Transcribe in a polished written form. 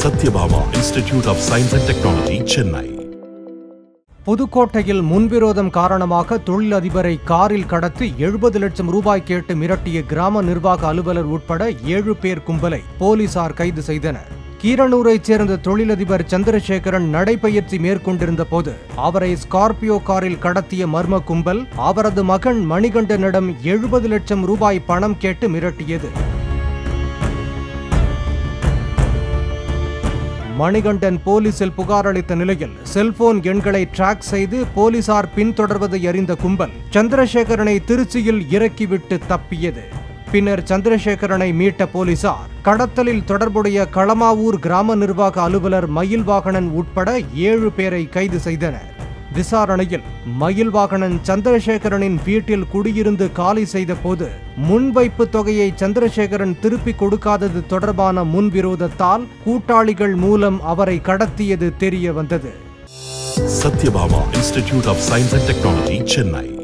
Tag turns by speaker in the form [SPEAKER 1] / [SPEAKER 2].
[SPEAKER 1] Satyabama Institute of Science and Technology, Chennai.
[SPEAKER 2] புதுக்கோட்டையில் முன்விரோதம் காரணமாக தொழிலதிபரை காரில் கடத்தி 70 லட்சம் ரூபாய் கேட்டு மிரட்டிய கிராம நிர்வாக அலுவலர் உட்பட 7 பேர் கும்பலை போலீசார் கைது செய்தனர். கீரனூரைச் சேர்ந்த தொழிலதிபர் சந்திரசேகரன் நடைபயிற்சி மேற்கொண்டிருந்த போது அவரை ஸ்கார்பியோ காரில் கடத்திய மர்ம கும்பல் அவரது மகன் மணிகண்டனிடம் 70 லட்சம் ரூபாய் பணம் கேட்டு மிரட்டியது. மணிகண்டன் போலீசில் புகார் அளித்த நிலையில் செல்போன் எண்களை டிராக் செய்து போலீசார் பின்தொடர்வதை அறிந்த கும்பல் சந்திரசேகரனை திருச்சியில் இறக்கிவிட்டு தப்பியது. பின்னர் சந்திரசேகரனை மீட்ட போலீசார் கடத்தலில் தொடர்புடைய களமாவூர் கிராம நிர்வாக அலுவலர் மயில்வாகனன் உட்பட 7 பேரை கைது செய்தனர். விசாரணையில் மயில்வாகனன் சந்திரசேகரனின் வீட்டில் குடியிருந்து காலி செய்த போது முன்வைப்பு தொகையை சந்திரசேகரன் திருப்பி கொடுக்காதது தொடர்பான முன்விரோதத்தால் கூட்டாளிகள் மூலம் அவரை கடத்தியது தெரிய வந்தது.
[SPEAKER 1] Satyabama Institute of Science and Technology, Chennai.